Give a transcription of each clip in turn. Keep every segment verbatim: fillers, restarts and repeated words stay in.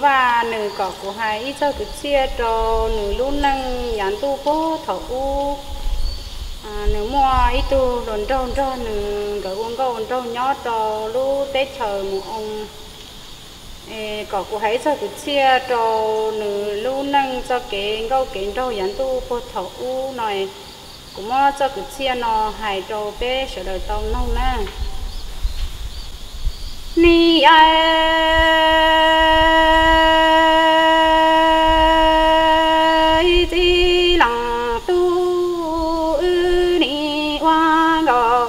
và nữ có của hai ít cho cứ chia cho nữ luôn năng nhắn tu phố thầu u nữ mua ít tu đồn trâu cho nữ cái uống câu đồn trâu nhót cho lu tết chờ một ông có của hai cho cứ chia cho nữ luôn năng cho cái câu kiến trâu nhắn tu phố thầu u này cũng cho cứ chia nó hai trâu bé sợ đời tao nông nè ni ai ti lăng tu ni hoa gò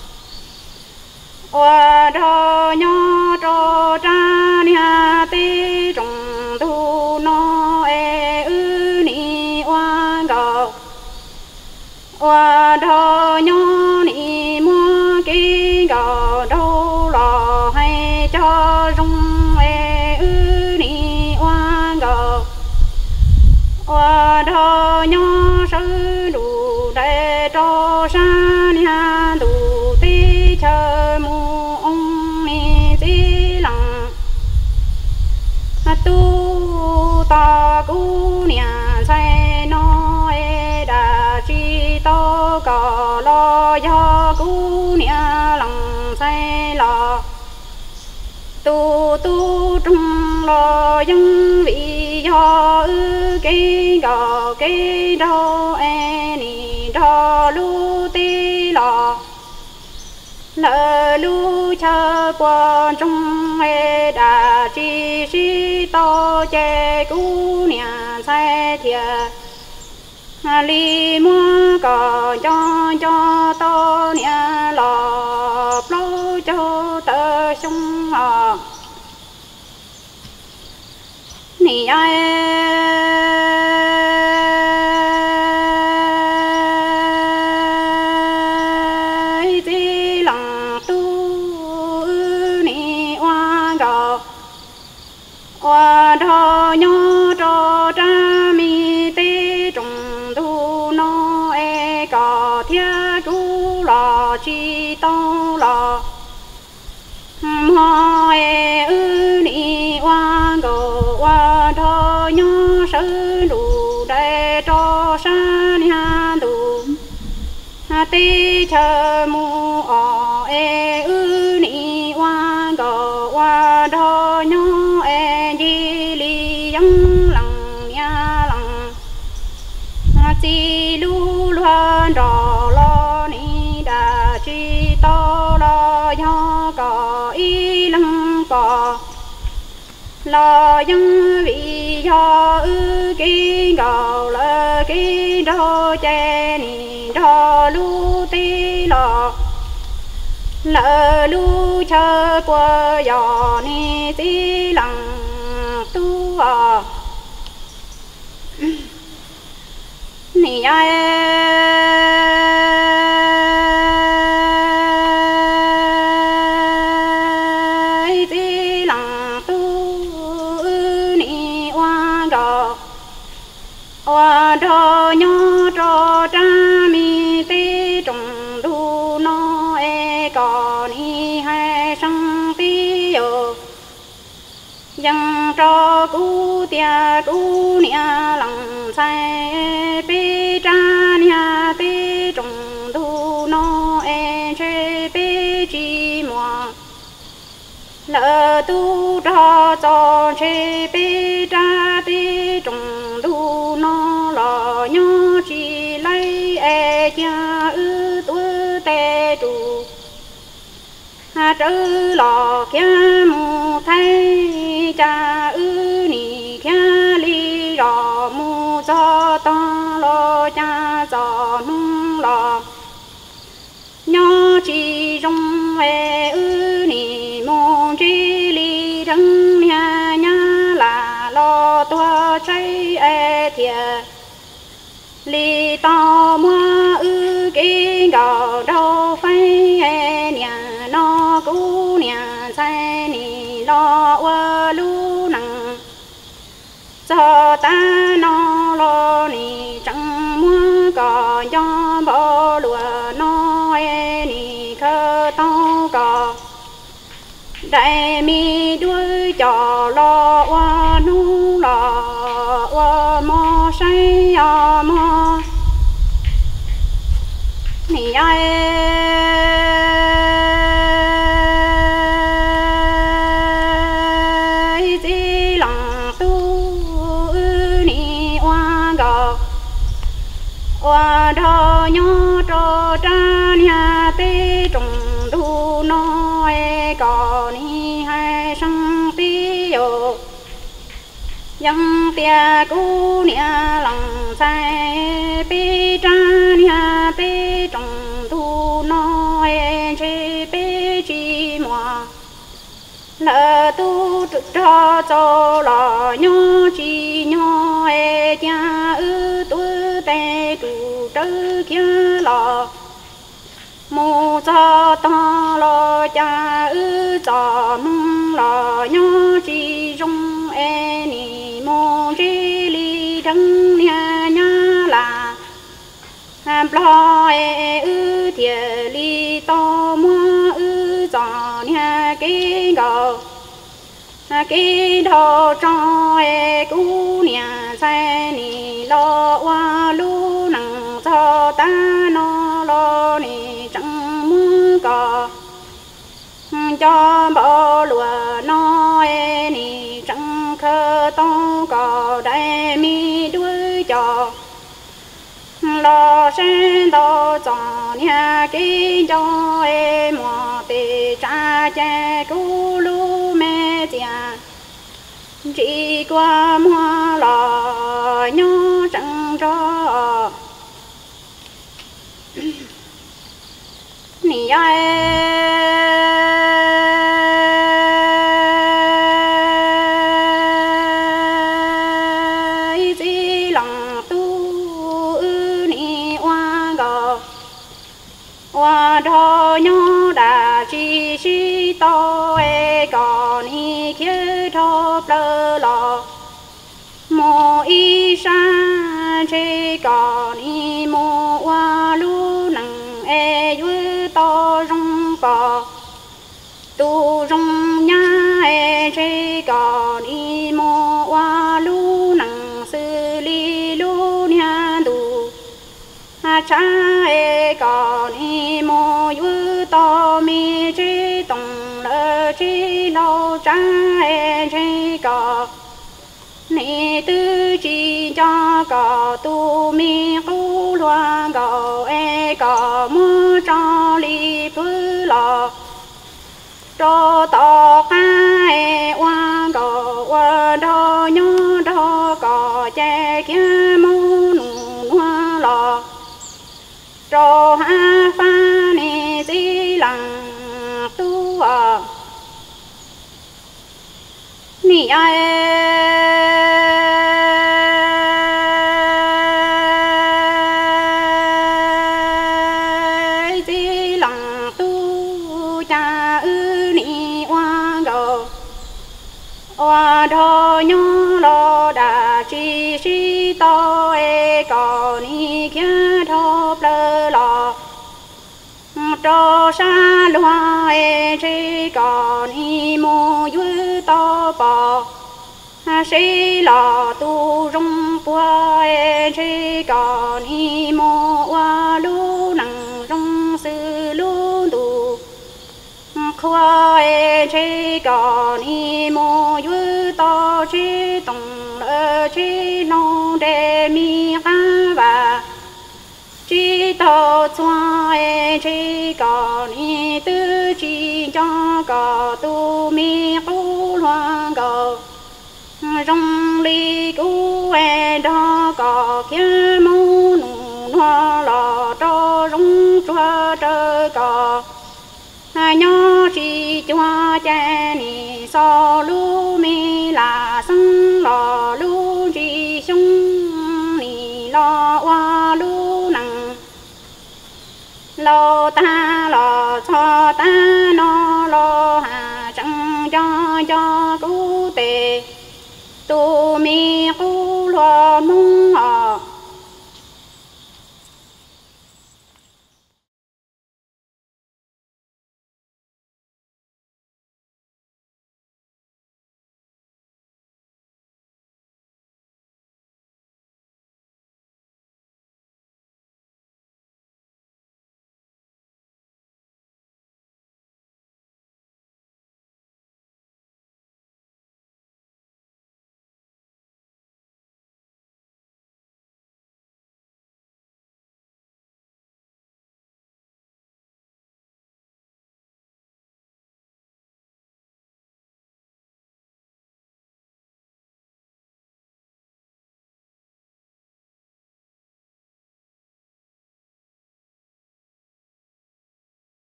hoa đo nho trò cha nia ti trồng tu no e ư ni hoa gò hoa đo nho ni mua ki gò đâu lò hay cho rung e ư ni hoa gò hoa đo nho sư đủ để cho sa nia đủ ti chờ mu ông ni ti lăng tu ta cu nia sai no e đà chi to cò lo do cu nia lăng sai lo tu tu trung lo dân vị do ư cái gò cái đo e ni đo lu ti lo lỡ lu chờ qua trung e đà chi si to che cu nia sai thiệt li mua cò cho cho to nia lò lâu cho tơ sông hò ni ai ti lăng tu ni hoa gò hoa đo nho trò cha mi tê trùng tu no e cò thia chú lò chi tông lò hoa e ư ni hoa gò hoa đo nho sư đủ để cho sa nia đủ tê chờ mu o e ư ni hoa gò hoa đo nho e di li yang lăng nha lăng chi lu loan đò lo ni đà chi to lo nho cò y lăng cò lo yang vị do ư ki gò lơ ki đo che ni đo lu ti lo lỡ lu chờ qua giò ni ti lăng tu à ni ai ti lăng tu ni hoa đò hoa đò nho trò cha mi ti trùng du no e cò ni hai sang ti yo dân cho cu tia cu nia lăng sai pi cha nia ti trùng du no e che pi chi mo lỡ tu cho cho che pi cha ti trùng du no lo nho chi lấy e cha ư tu te tu ha trư lò kia mu thay cha ư ni kia li rò mu cho to lo cha cho nung lò nho chi rong e ư ni mu chi li răng nha nha là lo tua cháy e thiệt li to mua ư cái gò đâu phải e nhà nó cũ nhà sai ni lo qua lu nằng cho ta nó lo ni chẳng mua cò cho bỏ lùa nó e ni khơ to cò đại mi đuôi trò lo qua nó ai chỉ lòng tu ni oan gò oan thọ nhớ trò cha nhà tê trùng thu nói có ni hai sang tí yo yang tia cu nia lòng sai pi cha nia tê trùng thu nói chi pi chi mùa lỡ tu cho cho lò nhớ chi nhớ e cha ư tu tê tu trơ kia lò mù cho to lò cha ư cho mong lò nhớ chi rong e ni mô chi li trăng nha nha là lo e ư thiệt li to mua ư cho nha cái gò cái đồ cho e cú nhà xe ni lo qua lu nằng cho ta nó lo ni chẳng muốn có cho bỏ lùa nó e ni chẳng khơ to có đại mi đuôi cho lo sen to cho nhà cái cho e mò tê cha cha cú lu mẹ tia chỉ qua mua lò nhớ chẳng cho nì ai chỉ lòng tu ni oan gò oan thọ nhớ đã chỉ chỉ to e có ni kia thọ lơ lò mô y sa chỉ có ni mô oa lu nằng e yu to rong bò tu rong nha e chỉ có ni mô oa lu nằng sư li lu nha tu cha e có ni mô yu to mi chỉ tông lơ chỉ lâu cha e chỉ có ni tư chỉ cho có tu mi cu loan gò e có mưa cho li phứ lò cho to ca e oan gò oan đo nhớ đo có che kia mu nụ hoa lò cho ha pha ni di lăng tu à ni ai di lăng tu cha ư ni oan gò oan thọ nhớ lo đã chi chi to e có ni kia thọ lơ lò cho sa loa e chỉ có ni mô yu to bò sĩ lò tu rong bua e chỉ có ni mô wa lu nằng rong sư lu tu khoa e chỉ có ni mô yu to chỉ tông lơ chỉ nong đề mi ca và chỉ to choa e chỉ có ni tư chỉ cho có tu mi cu loan gò rong li cu e đó có kia mu nụ hoa lò cho rong choa trơ có nhớ chỉ choa cha ni so lu mi là sang lò lu chỉ sung ni lo wa lu nằng lo ta lo cho ta nó lo hà chẳng cho cho cu tề tu mi cu lo mu